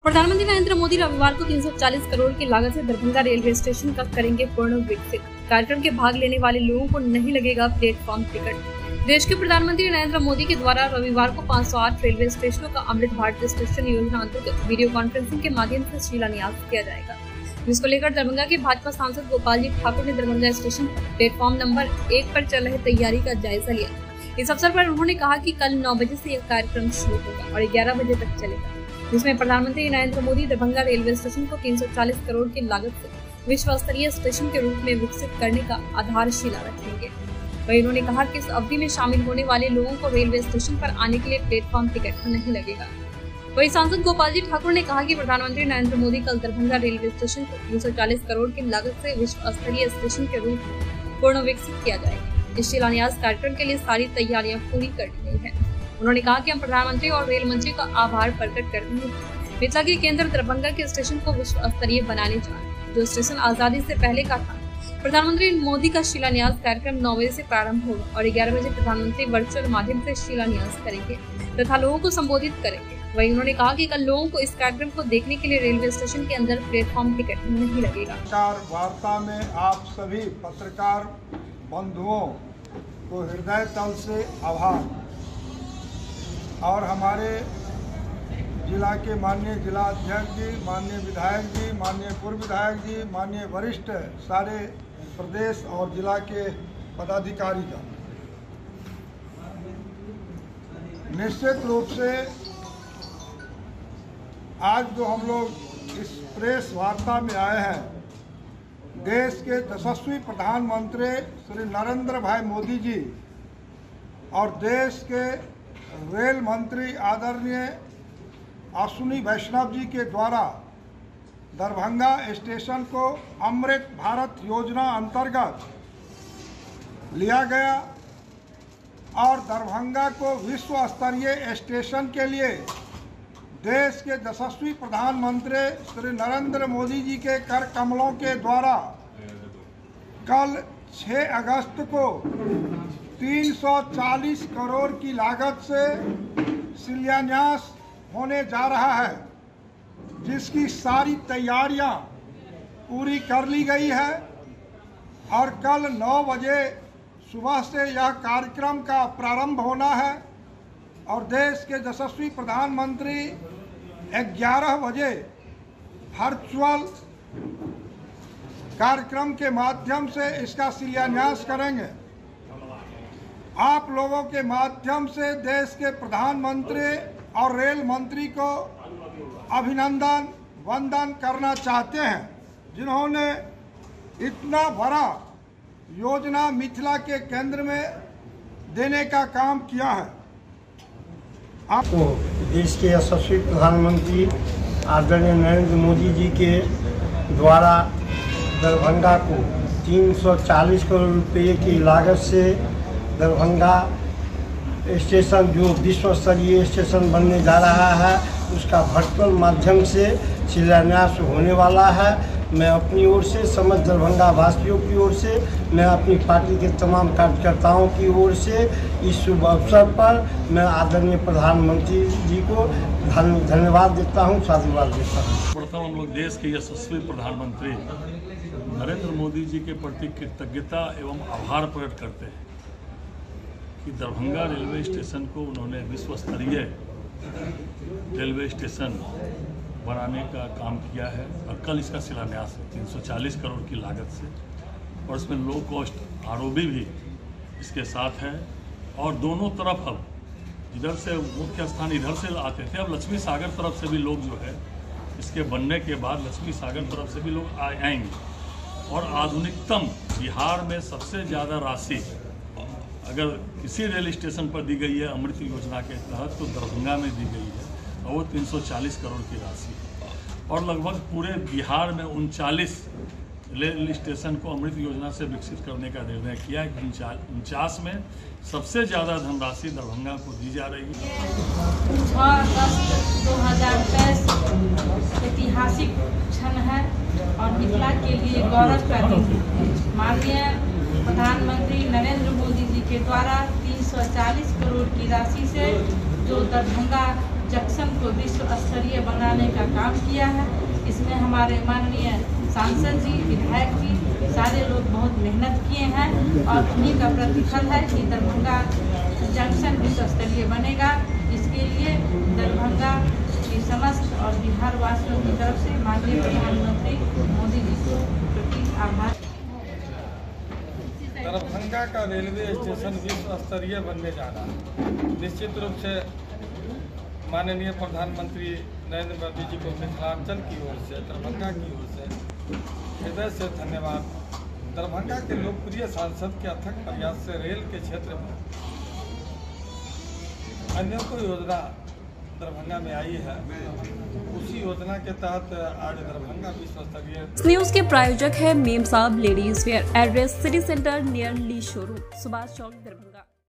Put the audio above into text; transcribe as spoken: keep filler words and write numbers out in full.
प्रधानमंत्री नरेंद्र मोदी रविवार को तीन सौ चालीस करोड़ की लागत से दरभंगा रेलवे स्टेशन का करेंगे पूर्ण विकसित। कार्यक्रम के भाग लेने वाले लोगों को नहीं लगेगा प्लेटफॉर्म टिकट। देश के प्रधानमंत्री नरेंद्र मोदी के द्वारा रविवार को पाँच सौ आठ रेलवे स्टेशनों का अमृत भारत स्टेशन योजना अंतर्गत वीडियो कॉन्फ्रेंसिंग के माध्यम से शिलान्यास किया जाएगा, जिसको लेकर दरभंगा के भाजपा सांसद गोपाल जी ठाकुर ने दरभंगा स्टेशन प्लेटफॉर्म नंबर एक पर चल रही तैयारी का जायजा लिया। इस अवसर पर उन्होंने कहा कि कल नौ बजे से यह कार्यक्रम शुरू होगा और ग्यारह बजे तक चलेगा, जिसमें प्रधानमंत्री नरेंद्र मोदी दरभंगा रेलवे स्टेशन को तीन सौ चालीस करोड़ की लागत से विश्व स्तरीय स्टेशन के रूप में विकसित करने का आधारशिला रखेंगे। वहीं उन्होंने कहा कि इस अवधि में शामिल होने वाले लोगों को रेलवे स्टेशन पर आने के लिए प्लेटफॉर्म टिकट नहीं लगेगा। वहीं सांसद गोपाल जी ठाकुर ने कहा कि प्रधानमंत्री नरेंद्र मोदी कल दरभंगा रेलवे स्टेशन को तीन सौ चालीस करोड़ की लागत से विश्व स्तरीय स्टेशन के रूप में पूर्ण विकसित किया जाएगा। इस शिलान्यास कार्यक्रम के लिए सारी तैयारियां पूरी कर ली गई है। उन्होंने कहा कि हम प्रधानमंत्री और रेल मंत्री का आभार प्रकट करते हैं। मिथिला के केंद्र दरभंगा के स्टेशन को विश्व स्तरीय बनाने जा रहे हैं, जो स्टेशन आजादी से पहले का था। प्रधानमंत्री मोदी का शिलान्यास कार्यक्रम नौ बजे से प्रारंभ होगा और ग्यारह बजे प्रधानमंत्री वर्चुअल माध्यम से शिलान्यास करेंगे तथा लोगों को संबोधित करेंगे। वहीं उन्होंने कहा कि कल लोगों को इस कार्यक्रम को देखने के लिए रेलवे स्टेशन के अंदर प्लेटफॉर्म टिकट नहीं लगेगा। पत्रकार वार्ता में आप सभी पत्रकार बंधुओं को हृदय तल से आभार और हमारे जिला के माननीय जिला अध्यक्ष जी, माननीय विधायक जी, माननीय पूर्व विधायक जी, माननीय वरिष्ठ सारे प्रदेश और जिला के पदाधिकारी का निश्चित रूप से आज जो हम लोग इस प्रेस वार्ता में आए हैं, देश के यशस्वी प्रधानमंत्री श्री नरेंद्र भाई मोदी जी और देश के रेल मंत्री आदरणीय अश्विनी वैष्णव जी के द्वारा दरभंगा स्टेशन को अमृत भारत योजना अंतर्गत लिया गया और दरभंगा को विश्व स्तरीय स्टेशन के लिए देश के यशस्वी प्रधानमंत्री श्री नरेंद्र मोदी जी के कर कमलों के द्वारा कल छह अगस्त को तीन सौ चालीस करोड़ की लागत से शिलान्यास होने जा रहा है, जिसकी सारी तैयारियां पूरी कर ली गई है और कल नौ बजे सुबह से यह कार्यक्रम का प्रारंभ होना है और देश के यशस्वी प्रधानमंत्री ग्यारह बजे वर्चुअल कार्यक्रम के माध्यम से इसका शिलान्यास करेंगे। आप लोगों के माध्यम से देश के प्रधानमंत्री और रेल मंत्री को अभिनंदन वंदन करना चाहते हैं, जिन्होंने इतना बड़ा योजना मिथिला के केंद्र में देने का काम किया है। आपको देश के यशस्वी प्रधानमंत्री आदरणीय नरेंद्र मोदी जी के द्वारा दरभंगा को तीन सौ चालीस करोड़ रुपये की लागत से दरभंगा स्टेशन जो विश्व स्तरीय स्टेशन बनने जा रहा है, उसका वर्चुअल माध्यम से शिलान्यास होने वाला है। मैं अपनी ओर से समस्त दरभंगा वासियों की ओर से, मैं अपनी पार्टी के तमाम कार्यकर्ताओं की ओर से इस शुभ अवसर पर मैं आदरणीय प्रधानमंत्री जी को धन्यवाद देता हूं, साधुवाद देता हूं। प्रथम हम लोग देश के यशस्वी प्रधानमंत्री नरेंद्र मोदी जी के प्रति कृतज्ञता एवं आभार प्रकट करते हैं कि दरभंगा रेलवे स्टेशन को उन्होंने विश्व स्तरीय रेलवे स्टेशन बनाने का काम किया है और कल इसका शिलान्यास है तीन सौ चालीस करोड़ की लागत से, और इसमें लो कॉस्ट आरओबी भी इसके साथ है। और दोनों तरफ अब इधर से मुख्य स्थान इधर से आते थे, अब लक्ष्मी सागर तरफ से भी लोग जो है इसके बनने के बाद लक्ष्मी सागर तरफ से भी लोग आएंगे। और आधुनिकतम बिहार में सबसे ज़्यादा राशि अगर किसी रेल स्टेशन पर दी गई है अमृत योजना के तहत तो दरभंगा में दी गई है, और वो तीन सौ चालीस करोड़ की राशि है। और लगभग पूरे बिहार में उनचालीस रेल स्टेशन को अमृत योजना से विकसित करने का निर्णय किया है। उनचास में सबसे ज़्यादा धनराशि दरभंगा को दी जा रही है। छह अगस्त दो हज़ार तेईस ऐतिहासिक क्षण है और मिथिला के लिए गौरव का दिन है। माननीय प्रधानमंत्री नरेंद्र मोदी जी के द्वारा तीन सौ चालीस करोड़ की राशि से जो दरभंगा जंक्शन को विश्व स्तरीय बनाने का काम किया है। इसमें हमारे माननीय सांसद जी, विधायक जी, सारे लोग बहुत मेहनत किए हैं और उन्हीं का प्रतिफल है कि दरभंगा जंक्शन विश्व स्तरीय बनेगा। इसके लिए दरभंगा की समस्त और बिहार वासियों की तरफ से माननीय प्रधानमंत्री मोदी जी को प्रति आभार। दरभंगा का रेलवे स्टेशन विश्व स्तरीय बनने जा रहा है। निश्चित रूप से माननीय प्रधानमंत्री नरेंद्र मोदी जी को मिथिलांचल की ओर से, दरभंगा की ओर से हृदय से धन्यवाद। दरभंगा के लोकप्रिय सांसद के अथक प्रयास से रेल के क्षेत्र में अन्यों को योजना दरभंगा में आई है। उसी योजना के तहत आज दरभंगा विश्व स्तरीय। इस न्यूज के प्रायोजक है Mem Sahab ladies wear. Address city centre near Lee showroom, Subhash Chowk, Darbhanga.